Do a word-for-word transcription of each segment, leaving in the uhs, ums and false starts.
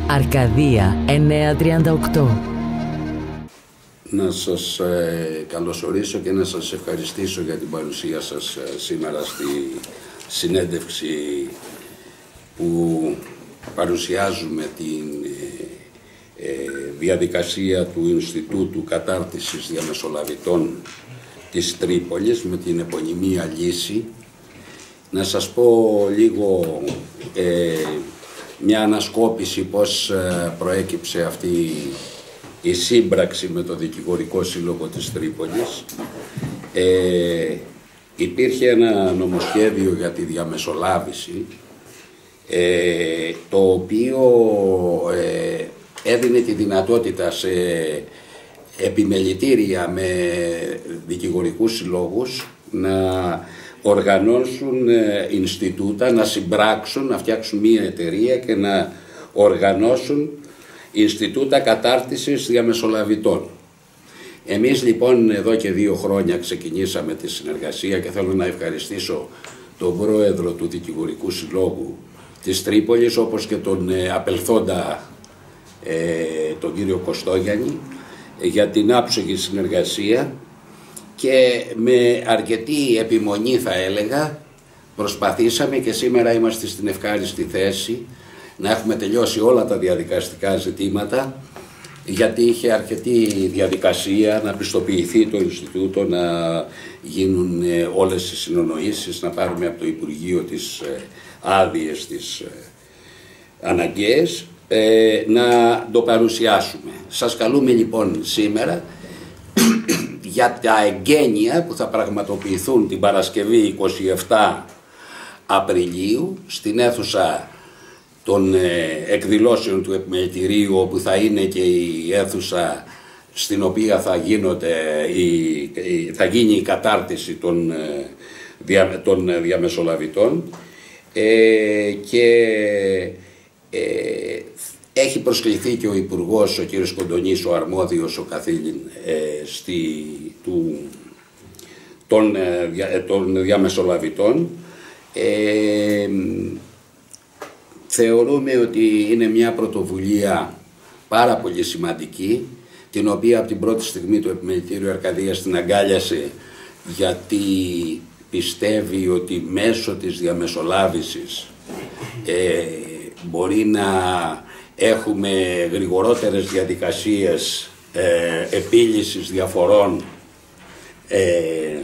Αρκαδία εννιακόσια τριάντα οκτώ. Να σας ε, καλωσορίσω και να σας ευχαριστήσω για την παρουσία σας ε, σήμερα στη συνέντευξη που παρουσιάζουμε την ε, ε, διαδικασία του Ινστιτούτου Κατάρτισης Διαμεσολαβητών της Τρίπολης με την επωνυμία Λύση. Να σας πω λίγο ε, μια ανασκόπηση πώς ε, προέκυψε αυτή η σύμπραξη με το Δικηγορικό Σύλλογο της Τρίπολης. Ε, υπήρχε ένα νομοσχέδιο για τη διαμεσολάβηση, ε, το οποίο ε, έδινε τη δυνατότητα σε επιμελητήρια με δικηγορικούς συλλόγους να οργανώσουν ε, Ινστιτούτα, να συμπράξουν, να φτιάξουν μία εταιρεία και να οργανώσουν Ινστιτούτα Κατάρτισης Διαμεσολαβητών. Εμείς λοιπόν εδώ και δύο χρόνια ξεκινήσαμε τη συνεργασία και θέλω να ευχαριστήσω τον πρόεδρο του Δικηγορικού Συλλόγου της Τρίπολης, όπως και τον ε, απελθόντα ε, τον κύριο Κωστόγιαννη, για την άψογη συνεργασία, και με αρκετή επιμονή θα έλεγα προσπαθήσαμε και σήμερα είμαστε στην ευχάριστη θέση να έχουμε τελειώσει όλα τα διαδικαστικά ζητήματα, γιατί είχε αρκετή διαδικασία να πιστοποιηθεί το Ινστιτούτο, να γίνουν όλες οι συνονοήσεις, να πάρουμε από το Υπουργείο τις άδειες τις αναγκαίες, να το παρουσιάσουμε. Σας καλούμε λοιπόν σήμερα για τα εγγένεια που θα πραγματοποιηθούν την Παρασκευή εικοστή εβδόμη Απριλίου στην αίθουσα των εκδηλώσεων του Επιμελητηρίου, όπου θα είναι και η αίθουσα στην οποία θα, γίνονται η, θα γίνει η κατάρτιση των, δια, των διαμεσολαβητών, ε, και ε, έχει προσκληθεί και ο Υπουργός, ο κ. Κοντονής, ο αρμόδιος, ο καθήλυν ε, στη, του, των, ε, των διαμεσολαβητών. Ε, θεωρούμε ότι είναι μια πρωτοβουλία πάρα πολύ σημαντική, την οποία από την πρώτη στιγμή το Επιμελητήριο Αρκαδίας την αγκάλιασε, γιατί πιστεύει ότι μέσω της διαμεσολάβησης ε, μπορεί να έχουμε γρηγορότερες διαδικασίες ε, επίλυσης διαφορών ε,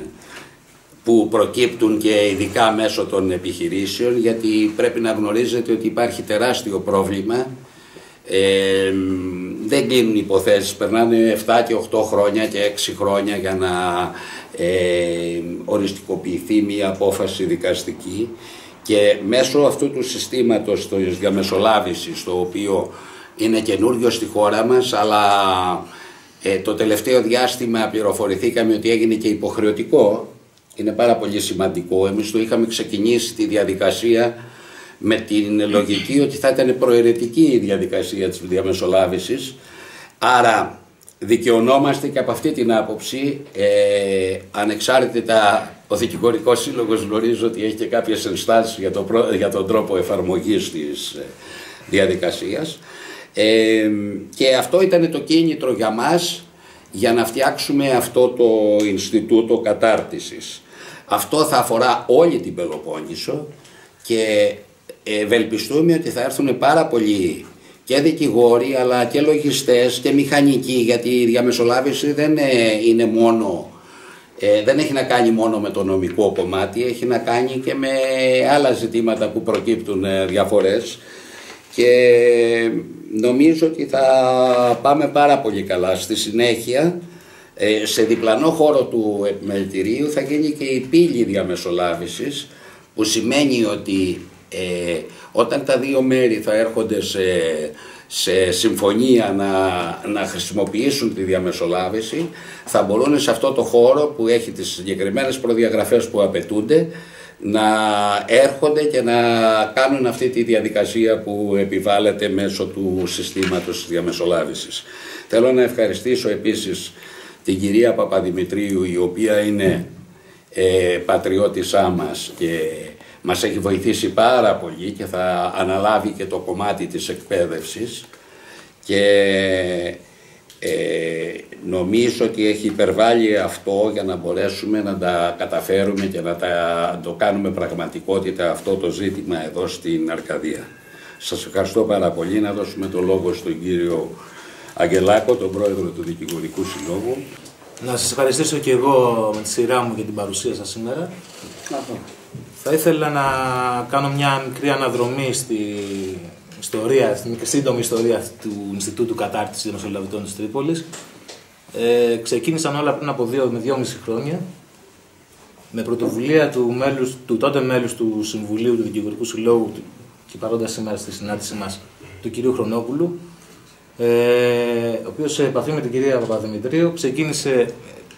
που προκύπτουν και ειδικά μέσω των επιχειρήσεων, γιατί πρέπει να γνωρίζετε ότι υπάρχει τεράστιο πρόβλημα. Ε, δεν κλείνουν υποθέσεις, περνάνε επτά και οκτώ χρόνια και έξι χρόνια για να ε, οριστικοποιηθεί μια απόφαση δικαστική, και μέσω αυτού του συστήματος της διαμεσολάβησης, το οποίο είναι καινούργιο στη χώρα μας, αλλά ε, το τελευταίο διάστημα πληροφορηθήκαμε ότι έγινε και υποχρεωτικό. Είναι πάρα πολύ σημαντικό. Εμείς το είχαμε ξεκινήσει τη διαδικασία με την λογική ότι θα ήταν προαιρετική η διαδικασία της διαμεσολάβησης, άρα δικαιωνόμαστε και από αυτή την άποψη, ε, ανεξάρτητα ο Δικηγορικός Σύλλογος γνωρίζω ότι έχει και κάποιες ενστάσεις για, το, για τον τρόπο εφαρμογής της διαδικασίας, ε, και αυτό ήταν το κίνητρο για μας για να φτιάξουμε αυτό το Ινστιτούτο Κατάρτισης. Αυτό θα αφορά όλη την Πελοπόννησο και ευελπιστούμε ότι θα έρθουν πάρα πολλοί και δικηγόροι, αλλά και λογιστές και μηχανικοί, γιατί η διαμεσολάβηση δεν είναι μόνο, δεν έχει να κάνει μόνο με το νομικό κομμάτι, έχει να κάνει και με άλλα ζητήματα που προκύπτουν διαφορές, και νομίζω ότι θα πάμε πάρα πολύ καλά. Στη συνέχεια, σε διπλανό χώρο του Επιμελητηρίου θα γίνει και η πύλη διαμεσολάβησης, που σημαίνει ότι ε, όταν τα δύο μέρη θα έρχονται σε, σε συμφωνία να, να χρησιμοποιήσουν τη διαμεσολάβηση, θα μπορούν σε αυτό το χώρο που έχει τις συγκεκριμένες προδιαγραφές που απαιτούνται να έρχονται και να κάνουν αυτή τη διαδικασία που επιβάλλεται μέσω του συστήματος της διαμεσολάβησης. Θέλω να ευχαριστήσω επίσης την κυρία Παπαδημητρίου, η οποία είναι ε, πατριώτησά μας και μας έχει βοηθήσει πάρα πολύ και θα αναλάβει και το κομμάτι της εκπαίδευσης και ε, νομίζω ότι έχει υπερβάλει αυτό για να μπορέσουμε να τα καταφέρουμε και να τα, το κάνουμε πραγματικότητα αυτό το ζήτημα εδώ στην Αρκαδία. Σας ευχαριστώ πάρα πολύ. Να δώσουμε το λόγο στον κύριο Αγγελάκο, τον πρόεδρο του Δικηγορικού Συλλόγου. Να σας ευχαριστήσω και εγώ με τη σειρά μου για την παρουσία σας σήμερα. Αχα. Θα ήθελα να κάνω μια μικρή αναδρομή στη ιστορία, στην σύντομη ιστορία του Ινστιτούτου Κατάρτισης Διαμεσολαβητών της Τρίπολης. Ε, ξεκίνησαν όλα πριν από δύο με δυόμιση χρόνια με πρωτοβουλία του, μέλους, του τότε μέλους του Συμβουλίου του Δικηγορικού Συλλόγου και παρόντα σήμερα στη συνάντηση μας, του κυρίου Χρονόπουλου, ε, ο οποίος σε επαφή με την κυρία Παπαδημητρίου ξεκίνησε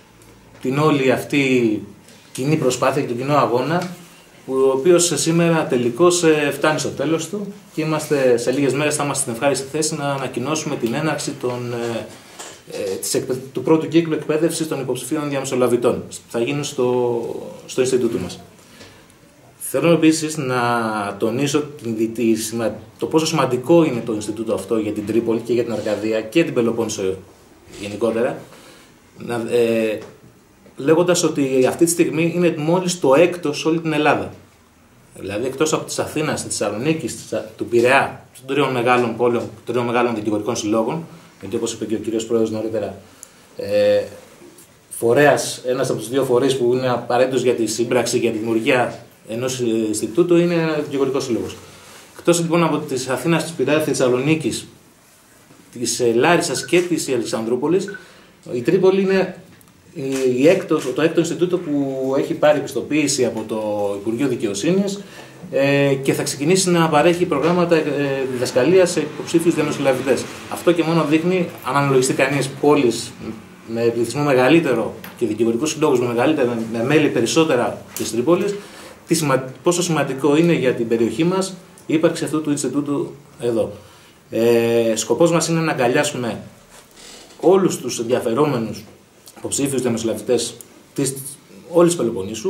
την όλη αυτή κοινή προσπάθεια και τον κοινό αγώνα, ο οποίος σήμερα τελικώς φτάνει στο τέλος του και είμαστε, σε λίγες μέρες θα είμαστε στην ευχάριστη θέση να ανακοινώσουμε την έναρξη των, ε, της εκπαιδ... του πρώτου κύκλου εκπαίδευσης των υποψηφίων διαμεσολαβητών. Θα γίνουν στο, στο Ινστιτούτο μας. Θέλω επίσης να τονίσω την, τη, το πόσο σημαντικό είναι το Ινστιτούτο αυτό για την Τρίπολη και για την Αρκαδία και την Πελοπόννησο γενικότερα, να, ε, λέγοντας ότι αυτή τη στιγμή είναι μόλις το έκτο σε όλη την Ελλάδα. Δηλαδή εκτός από της Αθήνας, της Θεσσαλονίκης, του Πειραιά, των τριών μεγάλων πόλεων, των τριών μεγάλων δικηγορικών συλλόγων, γιατί όπως είπε και ο κύριος Πρόεδρος νωρίτερα, ε, φορέας, ένας από τους δύο φορείς που είναι απαραίτητος για τη σύμπραξη, για τη δημιουργία ενός Ινστιτούτου είναι ένα δικηγορικό σύλλογος. Εκτός λοιπόν από της Αθήνας, της Πειραιά, της Θεσσαλονίκης, της Λάρισσας και της Αλεξανδρούπολης, η Τρίπολη είναι η έκτο, το έκτο Ινστιτούτο που έχει πάρει πιστοποίηση από το Υπουργείο Δικαιοσύνης ε, και θα ξεκινήσει να παρέχει προγράμματα ε, διδασκαλίας σε υποψήφιους διαμεσολαβητές. Αυτό και μόνο δείχνει, αν αναλογιστεί κανείς πόλεις με πληθυσμό μεγαλύτερο και δικηγορικούς συλλόγους με, μεγαλύτερα, με μέλη περισσότερα της Τρίπολης, πόσο σημαντικό είναι για την περιοχή μας η ύπαρξη αυτού του Ινστιτούτου εδώ. Ε, σκοπός μας είναι να αγκαλιάσουμε όλους τους ενδιαφερόμενους υποψήφιους διαμεσολαβητές της όλης της Πελοποννήσου.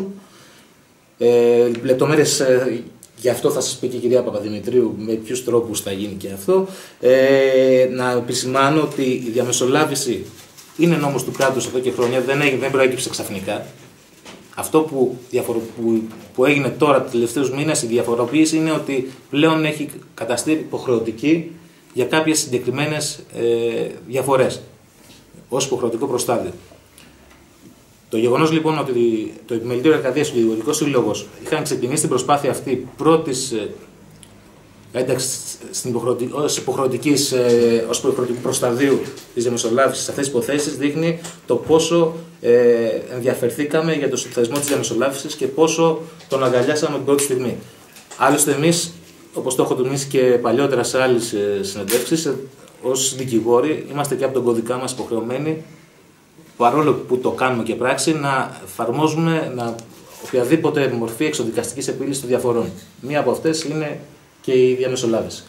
Ε, λεπτομέρειες ε, γι' αυτό θα σας πει και η κυρία Παπαδημητρίου με ποιους τρόπους θα γίνει και αυτό. Ε, να επισημάνω ότι η διαμεσολάβηση είναι νόμος του κράτους εδώ και χρόνια, δεν, έγινε, δεν προέκυψε ξαφνικά. Αυτό που, διαφορο, που, που έγινε τώρα τους τελευταίους μήνες, η διαφοροποίηση είναι ότι πλέον έχει καταστεί υποχρεωτική για κάποιες συγκεκριμένες ε, διαφορές ως υποχρεωτικό προστάδιο. Το γεγονός λοιπόν ότι το Επιμελητήριο Αρκαδίας και ο Δικηγορικός Σύλλογος είχαν ξεκινήσει την προσπάθεια αυτή πρώτης ένταξης ως υποχρεωτικής, ως υποχρεωτικού προσταδίου της διαμεσολάβησης σε αυτές τις υποθέσεις δείχνει το πόσο ε, ενδιαφερθήκαμε για το θεσμό της διαμεσολάβησης και πόσο τον αγκαλιάσαμε την πρώτη στιγμή. Άλλωστε εμείς, όπως το έχω τονίσει και παλιότερα σε άλλες συνεντεύξεις, ως δικηγόροι είμαστε και από τον κωδικά μας υποχρεωμένοι, παρόλο που το κάνουμε και πράξη, να εφαρμόζουμε να, οποιαδήποτε μορφή εξοδικαστικής επίλυσης των διαφορών. Μία από αυτές είναι και η διαμεσολάβηση.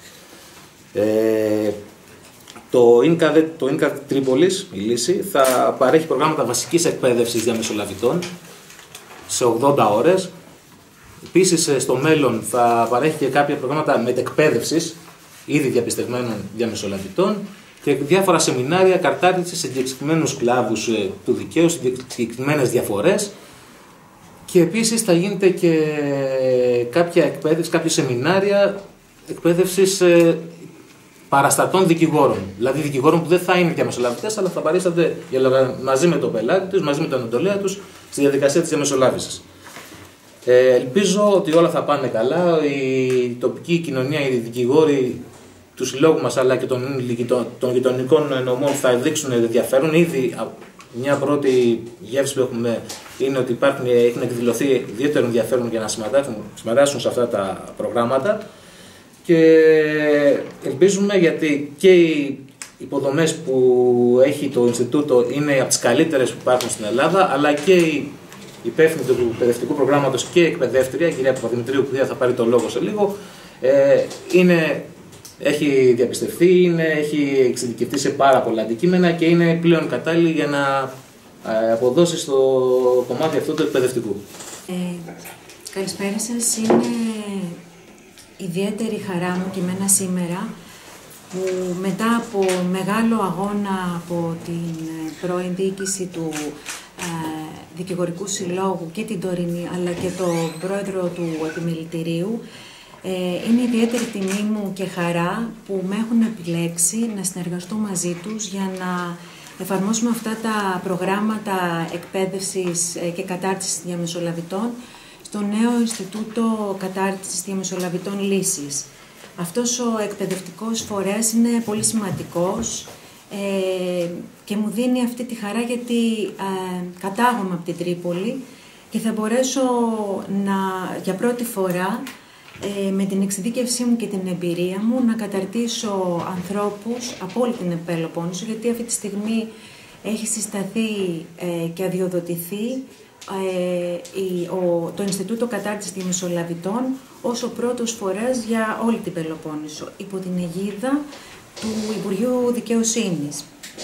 Ε, το ΙΝΚΑ, το ΙΝΚΑ Τρίπολης, η Λύση, θα παρέχει προγράμματα βασικής εκπαίδευσης διαμεσολαβητών σε ογδόντα ώρες. Επίσης, στο μέλλον θα παρέχει και κάποια προγράμματα μετεκπαίδευσης ήδη διαπιστευμένων διαμεσολαβητών και διάφορα σεμινάρια κατάρτισης σε συγκεκριμένους κλάδους του δικαίου, σε συγκεκριμένες διαφορές. Και επίσης θα γίνεται και κάποια εκπαίδευση, κάποια σεμινάρια εκπαίδευσης παραστατών δικηγόρων. Δηλαδή δικηγόρων που δεν θα είναι διαμεσολαβητές, αλλά θα παρίστανται μαζί με τον πελάτη τους, μαζί με τον εντολέα τους, στη διαδικασία της διαμεσολάβησης. Ε, ελπίζω ότι όλα θα πάνε καλά. Η τοπική κοινωνία, οι δικηγόροι του συλλόγου μας αλλά και των, των γειτονικών νομών θα δείξουν ενδιαφέρον. Ήδη μια πρώτη γεύση που έχουμε είναι ότι υπάρχουν, έχουν εκδηλωθεί ιδιαίτερο ενδιαφέρον για να συμμετάσχουν, συμμετάσχουν σε αυτά τα προγράμματα και ελπίζουμε, γιατί και οι υποδομές που έχει το Ινστιτούτο είναι από τις καλύτερες που υπάρχουν στην Ελλάδα, αλλά και οι υπεύθυνοι του εκπαιδευτικού προγράμματος και εκπαιδεύτρια, η κυρία Παπαδημητρίου που θα πάρει το λόγο σε λίγο, ε, είναι, έχει διαπιστευτεί, είναι, έχει εξειδικευτεί σε πάρα πολλά αντικείμενα και είναι πλέον κατάλληλη για να ε, αποδώσει στο κομμάτι αυτό του εκπαιδευτικού. Ε, Καλησπέρα σας. Είναι ιδιαίτερη χαρά μου και εμένα σήμερα που μετά από μεγάλο αγώνα από την πρώην διοίκηση του ε, Δικηγορικού Συλλόγου και την τωρινή αλλά και τον πρόεδρο του Επιμελητηρίου, ε, είναι ιδιαίτερη τιμή μου και χαρά που με έχουν επιλέξει να συνεργαστώ μαζί τους για να εφαρμόσουμε αυτά τα προγράμματα εκπαίδευσης και κατάρτισης διαμεσολαβητών στο νέο Ινστιτούτο Κατάρτισης Διαμεσολαβητών Λύσης. Αυτός ο εκπαιδευτικός φορέας είναι πολύ σημαντικός ε, και μου δίνει αυτή τη χαρά γιατί ε, κατάγομαι από την Τρίπολη και θα μπορέσω να, για πρώτη φορά ε, με την εξειδίκευσή μου και την εμπειρία μου να καταρτήσω ανθρώπους από όλη την Πελοπόννησο, γιατί αυτή τη στιγμή έχει συσταθεί ε, και αδειοδοτηθεί Ε, ο, το Ινστιτούτο Κατάρτισης Διαμεσολαβητών ως ο πρώτος φορέας για όλη την Πελοπόννησο, υπό την αιγίδα του Υπουργείου Δικαιοσύνης.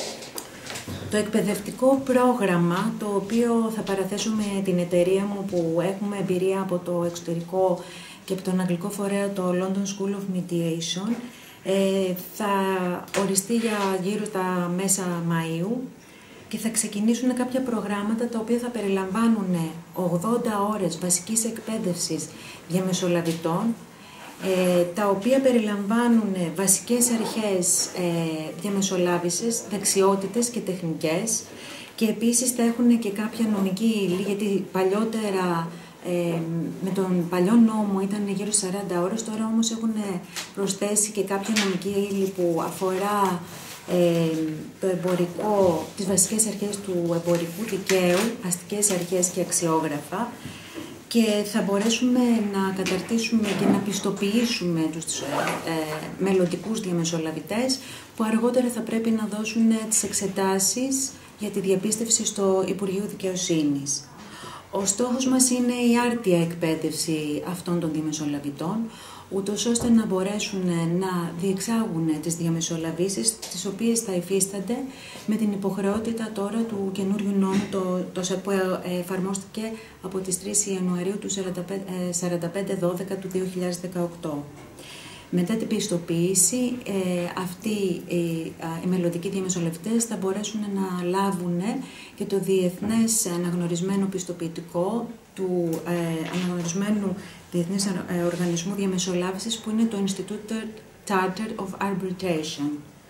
Το εκπαιδευτικό πρόγραμμα, το οποίο θα παραθέσω με την εταιρεία μου που έχουμε εμπειρία από το εξωτερικό και από τον αγγλικό φορέα, το London School of Mediation, ε, θα οριστεί για γύρω στα μέσα Μαΐου και θα ξεκινήσουν κάποια προγράμματα τα οποία θα περιλαμβάνουν ογδόντα ώρες βασικής εκπαίδευσης διαμεσολαβητών, ε, τα οποία περιλαμβάνουν βασικές αρχές ε, διαμεσολάβησης, δεξιότητες και τεχνικές, και επίσης θα έχουν και κάποια νομική ύλη, γιατί παλιότερα ε, με τον παλιό νόμο ήταν γύρω στις σαράντα ώρες, τώρα όμως έχουν προσθέσει και κάποια νομική ύλη που αφορά Ε, το εμπορικό, τις βασικές αρχές του εμπορικού δικαίου, αστικές αρχές και αξιόγραφα, και θα μπορέσουμε να καταρτήσουμε και να πιστοποιήσουμε τους ε, ε, μελλοντικούς διαμεσολαβητές που αργότερα θα πρέπει να δώσουν τις εξετάσεις για τη διαπίστευση στο Υπουργείο Δικαιοσύνης. Ο στόχος μας είναι η άρτια εκπαίδευση αυτών των διαμεσολαβητών, ούτως ώστε να μπορέσουν να διεξάγουν τις διαμεσολαβήσεις, τις οποίες θα υφίστανται με την υποχρεότητα τώρα του καινούριου νόμου, το, το που εφαρμόστηκε από τις τρεις Ιανουαρίου του σαράντα πέντε δώδεκα του δύο χιλιάδες δεκαοκτώ. Μετά την πιστοποίηση, ε, αυτοί οι, οι μελλοντικοί διαμεσολαβητές θα μπορέσουν να λάβουν και το διεθνές αναγνωρισμένο πιστοποιητικό του ε, αναγνωρισμένου Διεθνής Οργανισμού Διαμεσολάβησης, που είναι το Institute Charter of Arbitration.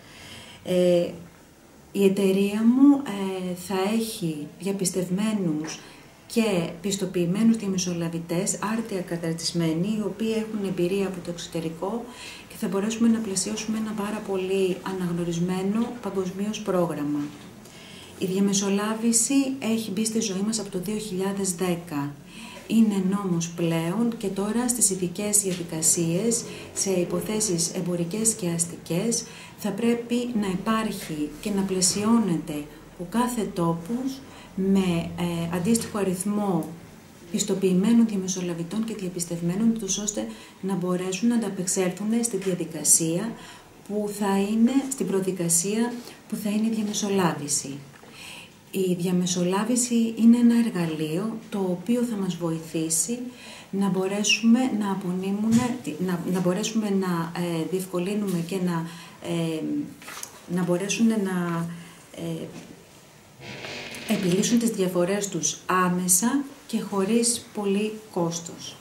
Ε, η εταιρεία μου ε, θα έχει διαπιστευμένους και πιστοποιημένους διαμεσολαβητές, άρτια καταρτισμένοι, οι οποίοι έχουν εμπειρία από το εξωτερικό, και θα μπορέσουμε να πλαισιώσουμε ένα πάρα πολύ αναγνωρισμένο παγκοσμίως πρόγραμμα. Η διαμεσολάβηση έχει μπει στη ζωή μας από το δύο χιλιάδες δέκα. Είναι νόμος πλέον και τώρα στις ειδικές διαδικασίες, σε υποθέσεις εμπορικές και αστικές, θα πρέπει να υπάρχει και να πλαισιώνεται ο κάθε τόπος με ε, αντίστοιχο αριθμό πιστοποιημένων διαμεσολαβητών και διαπιστευμένων, ώστε να μπορέσουν να ανταπεξέλθουν στη διαδικασία που θα είναι, στην προδικασία που θα είναι η διαμεσολάβηση. Η διαμεσολάβηση είναι ένα εργαλείο το οποίο θα μας βοηθήσει να μπορέσουμε να απονείμουμε, να, να μπορέσουμε να ε, διευκολύνουμε και να, ε, να μπορέσουν να ε, επιλύσουν τις διαφορές τους άμεσα και χωρίς πολύ κόστος.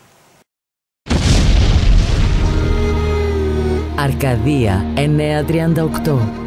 Αρκαδία εννιακόσια τριάντα οκτώ.